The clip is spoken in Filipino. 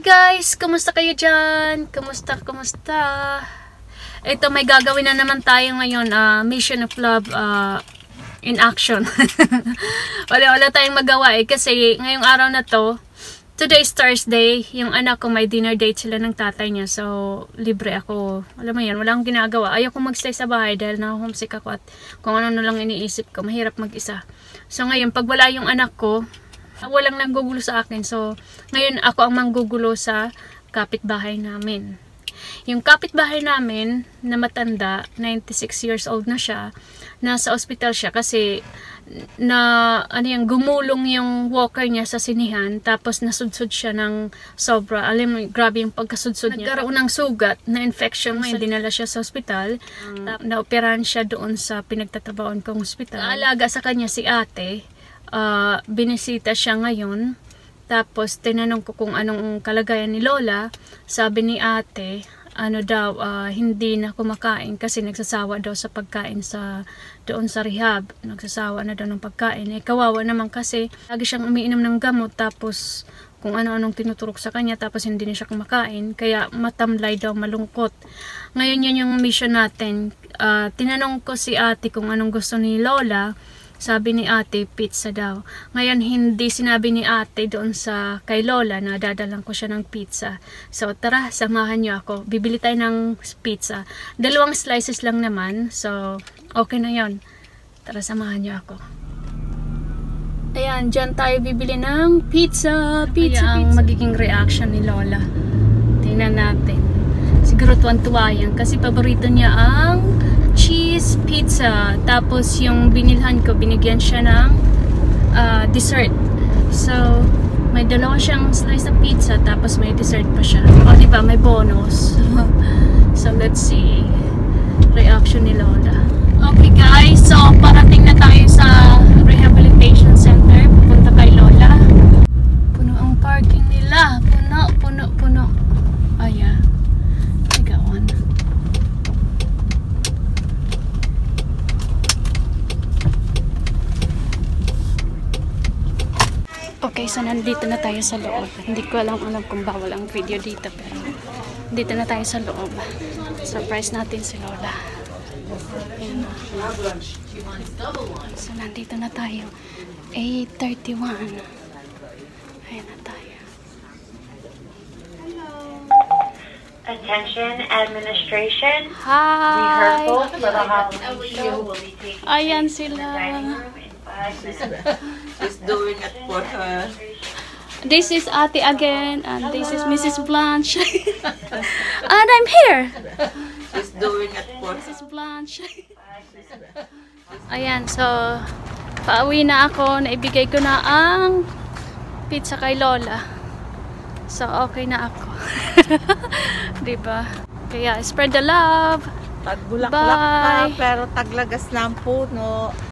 guys! Kumusta kayo dyan? Kumusta? Ito, may gagawin na naman tayo ngayon. Mission of Love in action. Wala tayong magawa kasi ngayong araw na to, today is Thursday. Yung anak ko may dinner date sila ng tatay niya. So, libre ako. Alam mo yan, wala akong ginagawa. Ayaw ko magstay sa bahay dahil na-homesick ako at kung ano lang iniisip ko. Mahirap mag-isa. So, ngayon, pag wala yung anak ko, walang nanggugulo sa akin. So, ngayon ako ang manggugulo sa kapitbahay namin. Yung kapitbahay namin na matanda, 96 years old na siya, nasa ospital siya kasi gumulong yung walker niya sa sinihan, tapos nasudsud siya ng sobra. Alam mo, grabe yung pagkasudsud niya. Nagkaroon ng sugat na infection, may dinala siya sa ospital. Naoperahan siya doon sa pinagtatrabahoan kong ospital. Naalaga sa kanya si ate. Binisita siya ngayon, tapos tinanong ko kung anong kalagayan ni Lola. Sabi ni ate, hindi na kumakain kasi nagsasawa daw sa pagkain doon sa rehab. Nagsasawa na daw ng pagkain. Kawawa naman kasi lagi siyang umiinom ng gamot, tapos kung ano-anong tinuturok sa kanya, tapos hindi na siya kumakain. Kaya matamlay daw, malungkot. Ngayon yan yung mission natin. Tinanong ko si ate kung anong gusto ni Lola. Sabi ni ate, pizza daw. Ngayon, hindi sinabi ni ate doon kay Lola na dadalang ko siya ng pizza. So, tara, samahan niyo ako. Bibili tayo ng pizza. 2 slices lang naman. So, okay na yon. Tara, samahan niyo ako. Ayan, dyan tayo bibili ng pizza. Pizza. Ang magiging reaction ni Lola. Tingnan natin. Siguro tuwan-tuwa yan kasi paborito niya ang cheese pizza. Tapos yung binilhan ko, binigyan siya ng dessert. So, may 2 siyang slice ng pizza, tapos may dessert pa siya. O, diba? May bonus. So, let's see. Reaction ni Lola. Okay guys, so parating na tayo sa rehabilitation center. Pupunta kay Lola. Puno ang parking nila. Puno. Ayan. Okay, so nandito na tayo sa loob. Hindi ko alam kung bawal ang video dito, pero dito na tayo sa loob. Surprise natin si Lola. Ayan. So nandito na tayo. 8:31. Ayan na tayo. Attention administration. Hi! Rehearsal for the Halloween show will be taking Ayan place in the sila. dining room in 5 minutes. She's doing it for her. This is Ate again, and this is Mrs. Blanche. And I'm here. She's doing it for her. Mrs. Blanche. Ayan, so pauwi na ako. Naibigay ko na ang pizza kay Lola. So okay na ako. Diba? Kaya spread the love. Tagbulaklak ka, pero taglagas ng puno.